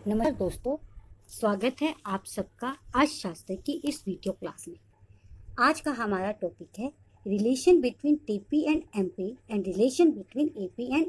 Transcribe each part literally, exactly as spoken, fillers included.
नमस्कार दोस्तों, स्वागत है आप सबका अर्थशास्त्र की इस वीडियो क्लास में। आज का हमारा टॉपिक है relation between TP and MP and relation between AP and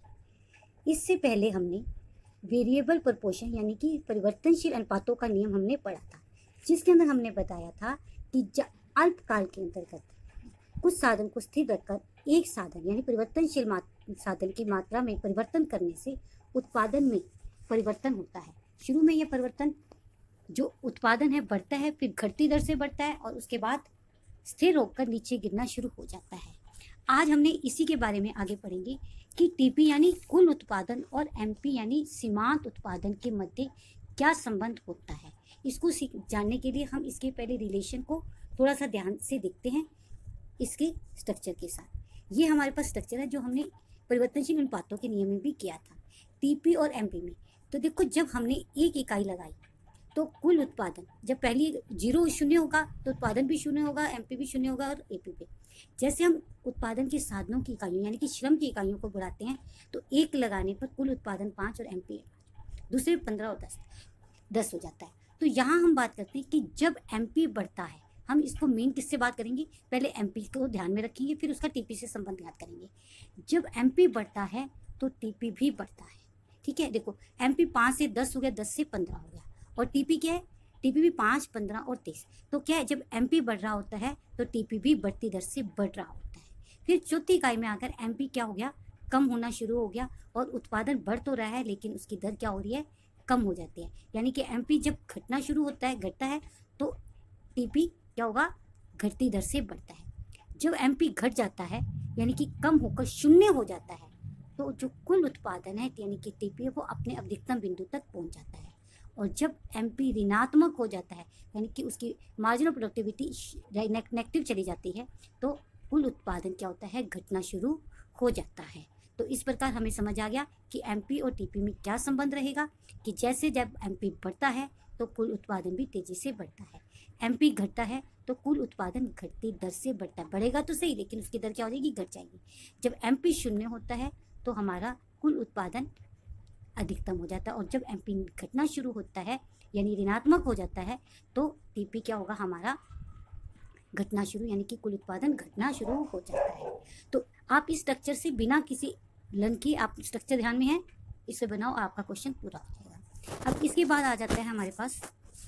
MP. इससे पहले हमने वेरिएबल प्रोपोर्शन यानी कि परिवर्तनशील अनुपातों का नियम हमने पढ़ा था, जिसके अंदर हमने बताया था कि अल्पकाल के अंतर्गत कुछ साधन को स्थिर रखकर एक साधन यानी परिवर्तनशील साधन की मात्रा में परिवर्तन करने से उत्पादन में परिवर्तन होता है। शुरू में यह परिवर्तन जो उत्पादन है बढ़ता है, फिर घटती दर से बढ़ता है और उसके बाद स्थिर होकर नीचे गिरना शुरू हो जाता है। आज हमने इसी के बारे में आगे पढ़ेंगे कि टीपी यानी कुल उत्पादन और एमपी यानी सीमांत उत्पादन के मध्य क्या संबंध होता है। इसको जानने के लिए हम इसके पहले रिलेशन को थोड़ा सा ध्यान से देखते हैं इसके स्ट्रक्चर के साथ। ये हमारे पास स्ट्रक्चर है जो हमने परिवर्तनशील अनुपातों के नियम में भी किया था टीपी और एमपी में। तो देखो, जब हमने एक इकाई लगाई तो कुल उत्पादन जब पहली जीरो शून्य होगा तो उत्पादन भी शून्य होगा, एमपी भी शून्य होगा और एपी भी। जैसे हम उत्पादन के साधनों की इकाइयों यानी कि श्रम की इकाइयों को बढ़ाते हैं तो एक लगाने पर कुल उत्पादन पाँच और एमपी दूसरे पंद्रह और दस दस हो जाता है। तो यहाँ हम बात करते हैं कि जब एमपी बढ़ता है, हम इसको मेन किससे बात करेंगे, पहले एमपी को ध्यान में रखेंगे, फिर उसका टीपी से संबंध याद करेंगे। जब एमपी बढ़ता है तो टीपी भी बढ़ता है। ठीक है, देखो एमपी पाँच से दस हो गया, दस से पंद्रह हो गया, और टीपी क्या है, टीपी भी पाँच, पंद्रह और तीस। तो क्या है, जब एमपी बढ़ रहा होता है तो टीपी भी बढ़ती दर से बढ़ रहा होता है। फिर चौथी इकाई में आकर एमपी क्या हो गया, कम होना शुरू हो गया और उत्पादन बढ़ तो रहा है लेकिन उसकी दर क्या हो रही है, कम हो जाती है। यानी कि एमपी जब घटना शुरू होता है, घटता है, तो टीपी क्या होगा, घटती दर से बढ़ता है। जब एमपी घट जाता है यानी कि कम होकर शून्य हो जाता है तो जो कुल उत्पादन है यानी कि टीपी वो अपने अधिकतम बिंदु तक पहुंच जाता है। और जब एमपी ऋणात्मक हो जाता है यानी कि उसकी मार्जिनल प्रोडक्टिविटी नेगेटिव चली जाती है तो कुल उत्पादन क्या होता है, घटना शुरू हो जाता है। तो इस प्रकार हमें समझ आ गया कि एमपी और टीपी में क्या संबंध रहेगा कि जैसे जब एमपी बढ़ता है तो कुल उत्पादन भी तेजी से बढ़ता है, एमपी घटता है तो कुल उत्पादन घटती दर से बढ़ता है। बढ़ेगा तो सही लेकिन उसकी दर क्या हो जाएगी, घट जाएगी। जब एमपी शून्य होता है तो हमारा कुल उत्पादन अधिकतम हो जाता है, और जब एमपी घटना शुरू होता है यानी ऋणात्मक हो जाता है तो टीपी क्या होगा, हमारा घटना शुरू यानी कि कुल उत्पादन घटना शुरू हो जाता है। तो आप इस स्ट्रक्चर से बिना किसी लन के, आप स्ट्रक्चर ध्यान में है, इसे बनाओ, आपका क्वेश्चन पूरा हो जाएगा। अब इसके बाद आ जाता है हमारे पास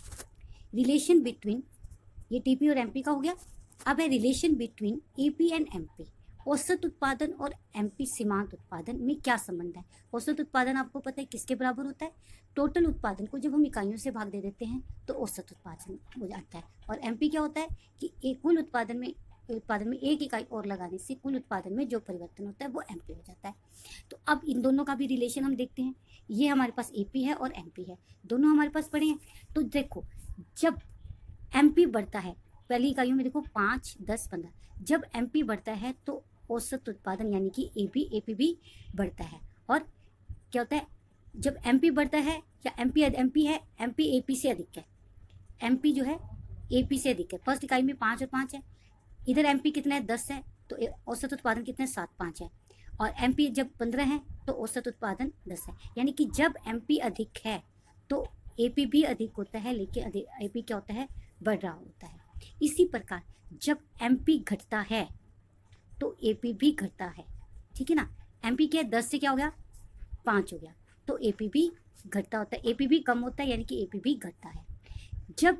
रिलेशन बिटवीन, ये टीपी और एमपी का हो गया। अब है relation between AP and MP. औसत उत्पादन और एमपी सीमांत उत्पादन में क्या संबंध है। औसत उत्पादन आपको पता है किसके बराबर होता है, टोटल उत्पादन को जब हम इकाइयों से भाग दे देते हैं तो औसत उत्पादन हो जाता है। और एमपी क्या होता है कि एक कुल उत्पादन में उत्पादन में एक इकाई और लगाने से कुल उत्पादन में जो परिवर्तन होता है वो एमपी हो जाता है। तो अब इन दोनों का भी रिलेशन हम देखते हैं। ये हमारे पास एपी है और एमपी है, दोनों हमारे पास पड़े हैं। तो देखो, जब एमपी बढ़ता है, पहली इकाइयों में देखो पाँच, दस, पंद्रह, जब एमपी बढ़ता है तो औसत उत्पादन यानी कि एपी एपी भी बढ़ता है। और क्या होता है, जब एमपी बढ़ता है या एमपी एमपी है, एमपी एपी से अधिक है, एमपी जो है एपी से अधिक है। फर्स्ट इकाई में पाँच और पाँच है, इधर एमपी कितना है, दस है, तो औसत उत्पादन कितना है, सात, पाँच है। और एमपी जब पंद्रह है तो औसत उत्पादन दस है। यानी कि जब एमपी अधिक है तो एपी भी अधिक होता है लेकिन एपी क्या होता है, बढ़ रहा होता है। इसी प्रकार जब एमपी घटता है तो एपी भी घटता है। ठीक है ना, एमपी क्या है, दस से क्या हो गया, पाँच हो गया, तो एपी भी घटता होता है, एपी भी कम होता है यानी कि एपी भी घटता है। जब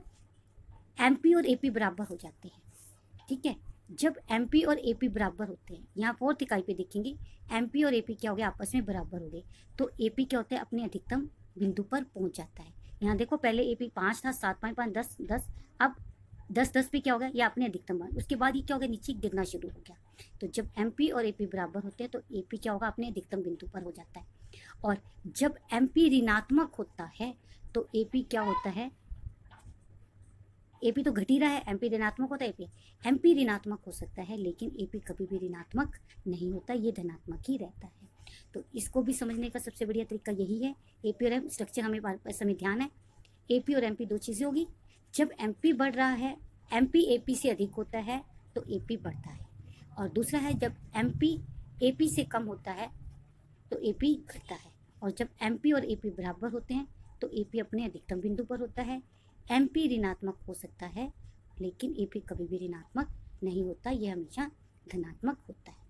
एमपी और एपी बराबर हो जाते हैं, ठीक है, जब एमपी और एपी बराबर होते हैं, यहाँ फोर्थ इकाई पे देखेंगे एमपी और एपी क्या हो गया, आपस में बराबर हो गए, तो एपी क्या होता है, अपने अधिकतम बिंदु पर पहुंच जाता है। यहाँ देखो पहले एपी पाँच था, सात, पाँच, पाँच, दस, दस, अब दस दस पे क्या हो गया, ये अपने अधिकतम मान, उसके बाद ये क्या हो गया, नीचे गिरना शुरू हो गया। तो जब एमपी और एपी बराबर होते हैं तो एपी क्या होगा, अपने अधिकतम बिंदु पर हो जाता है। और जब एमपी ऋणात्मक होता है तो एपी क्या होता है, एपी तो घट ही रहा है, एमपी ऋणात्मक होता है, एपी एमपी ऋणात्मक हो सकता है लेकिन एपी कभी भी ऋणात्मक नहीं होता, ये धनात्मक ही रहता है। तो इसको भी समझने का सबसे बढ़िया तरीका यही है। एपी और एम स्ट्रक्चर हमें समय ध्यान है, एपी और एमपी दो चीज़ें होगी। जब एमपी बढ़ रहा है, एमपी एपी से अधिक होता है तो एपी बढ़ता है, और दूसरा है जब एमपी एपी से कम होता है तो एपी घटता है, और जब एमपी और एपी बराबर होते हैं तो एपी अपने अधिकतम बिंदु पर होता है। एमपी ऋणात्मक हो सकता है लेकिन एपी कभी भी ऋणात्मक नहीं होता, यह हमेशा धनात्मक होता है।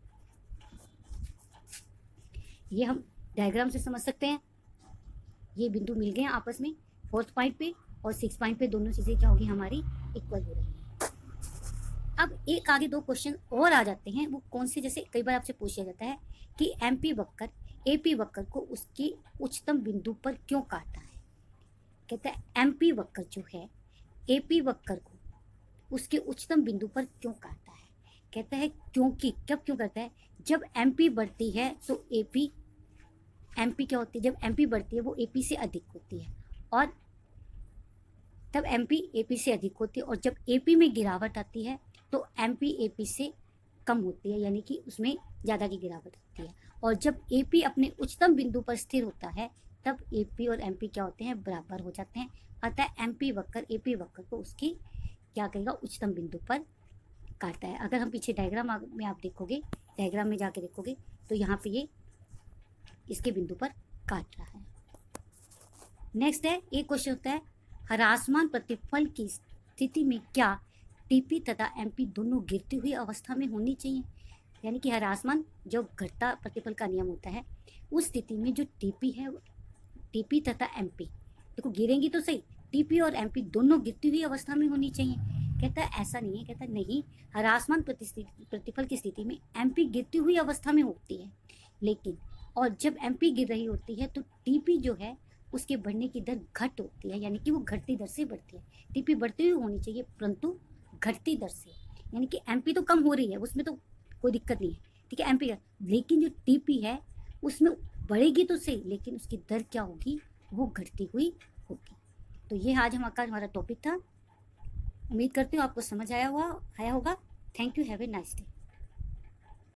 ये हम डायग्राम से समझ सकते हैं। ये बिंदु मिल गए हैं आपस में फोर्थ पॉइंट पे और सिक्स पॉइंट पे, दोनों चीज़ें क्या होगी हमारी इक्वल हो रही है। अब एक आगे दो क्वेश्चन और आ जाते हैं, वो कौन से, जैसे कई बार आपसे पूछा जाता है कि एमपी वक्र एपी वक्र को उसकी उच्चतम बिंदु पर क्यों काटता है। कहता है एमपी वक्र जो है एपी वक्र को उसके उच्चतम बिंदु पर क्यों काटता है। कहता है क्योंकि, कब क्यों करता है, जब एमपी बढ़ती है तो एपी एमपी क्या होती है, जब एमपी बढ़ती है वो एपी से अधिक होती है, और तब एमपी एपी से अधिक होती है, और जब एपी में गिरावट आती है तो एमपी एपी से कम होती है, यानी कि उसमें ज़्यादा की गिरावट आती है। और जब एपी अपने उच्चतम बिंदु पर स्थिर होता है तब एपी और एमपी क्या होते हैं, बराबर हो जाते हैं। अतः एमपी वक्र एपी वक्र को उसकी क्या कहेगा, उच्चतम बिंदु पर काटता है। अगर हम पीछे डायग्राम में आप देखोगे, डायग्राम में जाके देखोगे तो यहाँ पे ये इसके बिंदु पर काट रहा है। नेक्स्ट है, एक क्वेश्चन होता है ह्रासमान प्रतिफल की स्थिति में क्या टीपी तथा एमपी दोनों गिरती हुई अवस्था में होनी चाहिए। यानी कि ह्रासमान जो घटता प्रतिफल का नियम होता है, उस स्थिति में जो टीपी है, टीपी तथा एमपी देखो गिरेंगी तो सही, टीपी और एमपी दोनों गिरती हुई अवस्था में होनी चाहिए। कहता है ऐसा नहीं है, कहता है नहीं, ह्रासमान प्रतिफल की स्थिति में एमपी गिरती हुई अवस्था में होती है, लेकिन और जब एमपी गिर रही होती है तो टीपी जो है उसके बढ़ने की दर घट होती है, यानी कि वो घटती दर से बढ़ती है। टीपी बढ़ती हुई होनी चाहिए परंतु घटती दर से, यानी कि एमपी तो कम हो रही है, उसमें तो कोई दिक्कत नहीं है, ठीक है एमपी का, लेकिन जो टीपी है उसमें बढ़ेगी तो सही लेकिन उसकी दर क्या होगी, वो घटती हुई होगी। तो ये आज हमारा हमारा टॉपिक था। उम्मीद करती हूँ आपको समझ आया हुआ आया होगा। Thank you, have a nice day.